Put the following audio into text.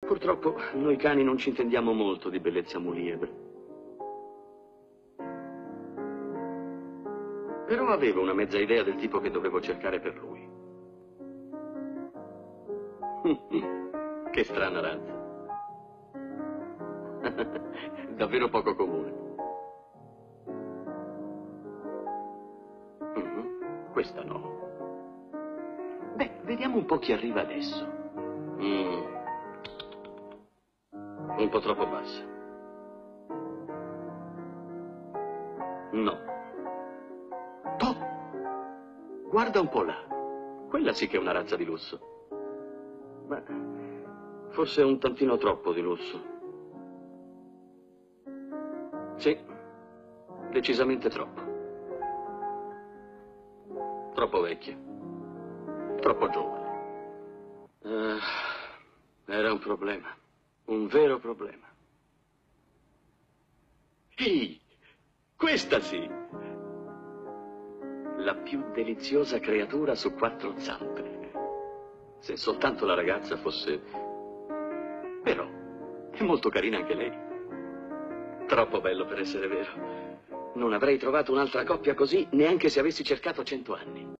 Purtroppo noi cani non ci intendiamo molto di bellezza muliebre. Però avevo una mezza idea del tipo che dovevo cercare per lui. Che strana razza. Davvero poco comune. Questa no. Beh, vediamo un po' chi arriva adesso. Un po' troppo bassa. No. Top! Guarda un po' là. Quella sì che è una razza di lusso. Ma forse un tantino troppo di lusso. Sì, decisamente troppo. Troppo vecchia. Troppo giovane. Era un problema. Un vero problema. Ehi, questa sì! La più deliziosa creatura su 4 zampe. Se soltanto la ragazza fosse... Però, è molto carina anche lei. Troppo bello per essere vero. Non avrei trovato un'altra coppia così neanche se avessi cercato 100 anni.